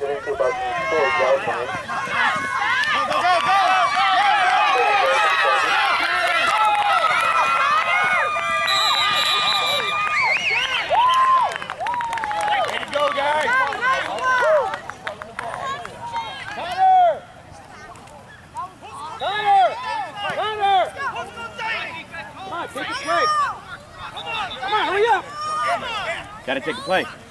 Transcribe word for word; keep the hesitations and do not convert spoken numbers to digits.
Getting to about the four yard line. Go, go, go! Way to go, guys! Connor! Connor! Connor! Come on, take a play. Come on, hurry up! Gotta take a play.